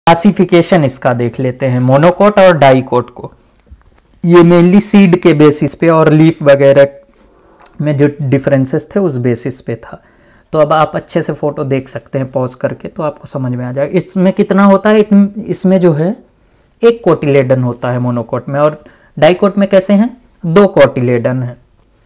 Classification इसका देख लेते हैं, मोनोकोट और डाइकोट को। ये मेनली सीड के बेसिस पे और लीफ वगैरह में जो डिफरेंसेस थे उस बेसिस पे था। तो अब आप अच्छे से फोटो देख सकते हैं पॉज करके, तो आपको समझ में आ जाएगा। इसमें कितना होता है, इसमें जो है एक कोटिलेडन होता है मोनोकोट में, और डाइकोट में कैसे हैं, 2 कोटिलेडन है।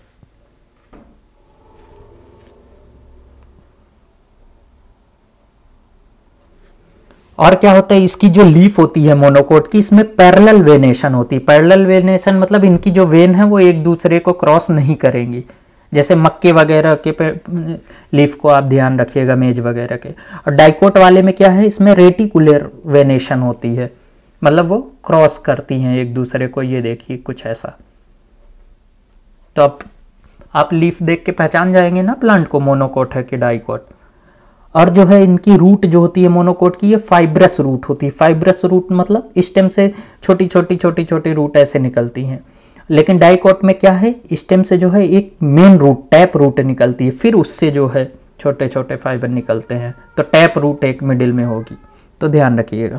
और क्या होता है, इसकी जो लीफ होती है मोनोकोट की, इसमें पैरेलल वेनेशन होती है। पैरेलल वेनेशन मतलब इनकी जो वेन है वो एक दूसरे को क्रॉस नहीं करेंगी। जैसे मक्के वगैरह के लीफ को आप ध्यान रखिएगा, मेज वगैरह के। और डाइकोट वाले में क्या है, इसमें रेटिकुलर वेनेशन होती है, मतलब वो क्रॉस करती हैं एक दूसरे को। ये देखिए कुछ ऐसा। तो अब आप लीफ देख के पहचान जाएंगे ना प्लांट को, मोनोकोट है कि डाइकोट। और जो है इनकी रूट जो होती है मोनोकोट की, ये फाइब्रस रूट होती है। फाइब्रस रूट मतलब स्टेम से छोटी छोटी रूट ऐसे निकलती हैं। लेकिन डाइकोट में क्या है, स्टेम से जो है एक मेन रूट, टैप रूट निकलती है, फिर उससे जो है छोटे छोटे फाइबर निकलते हैं। तो टैप रूट एक मिडिल में होगी, तो ध्यान रखिएगा।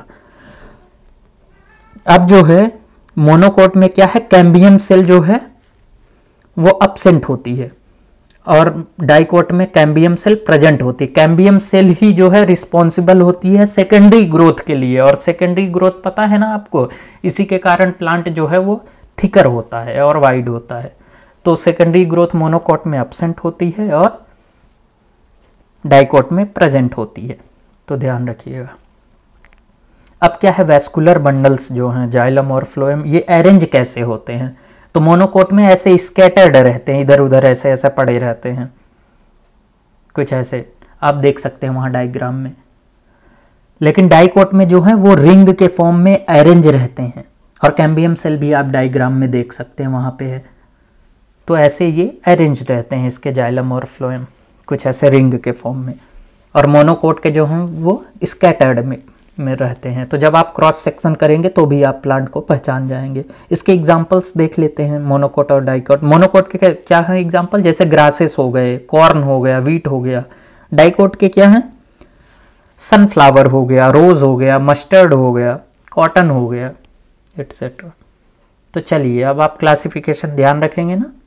अब जो है मोनोकोट में क्या है, कैम्बियम सेल जो है वो अब्सेंट होती है, और डाइकोट में कैम्बियम सेल प्रेजेंट होती है। कैम्बियम सेल ही जो है रिस्पॉन्सिबल होती है सेकेंडरी ग्रोथ के लिए, और सेकेंडरी ग्रोथ पता है ना आपको, इसी के कारण प्लांट जो है वो थिकर होता है और वाइड होता है। तो सेकेंडरी ग्रोथ मोनोकोट में अब्सेंट होती है और डाइकोट में प्रेजेंट होती है, तो ध्यान रखिएगा। अब क्या है, वैस्कुलर बंडल्स जो हैं जाइलम और फ्लोएम, ये अरेंज कैसे होते हैं। तो मोनोकोट में ऐसे स्कैटर्ड रहते हैं, इधर उधर ऐसे ऐसे पड़े रहते हैं, कुछ ऐसे आप देख सकते हैं वहां डायग्राम में। लेकिन डाइकोट में जो है वो रिंग के फॉर्म में अरेंज रहते हैं, और कैम्बियम सेल भी आप डायग्राम में देख सकते हैं वहां पे है। तो ऐसे ये अरेंज रहते हैं इसके जाइलम और फ्लोएम, कुछ ऐसे रिंग के फॉर्म में। और मोनोकोट के जो हैं वो स्कैटर्ड में रहते हैं। तो जब आप क्रॉस सेक्शन करेंगे तो भी आप प्लांट को पहचान जाएंगे। इसके एग्जांपल्स देख लेते हैं, मोनोकोट और डाइकोट। मोनोकोट के क्या है एग्जांपल, जैसे ग्रासेस हो गए, कॉर्न हो गया, वीट हो गया। डाइकोट के क्या है, सनफ्लावर हो गया, रोज हो गया, मस्टर्ड हो गया, कॉटन हो गया, एटसेट्रा। तो चलिए अब आप क्लासिफिकेशन ध्यान रखेंगे ना।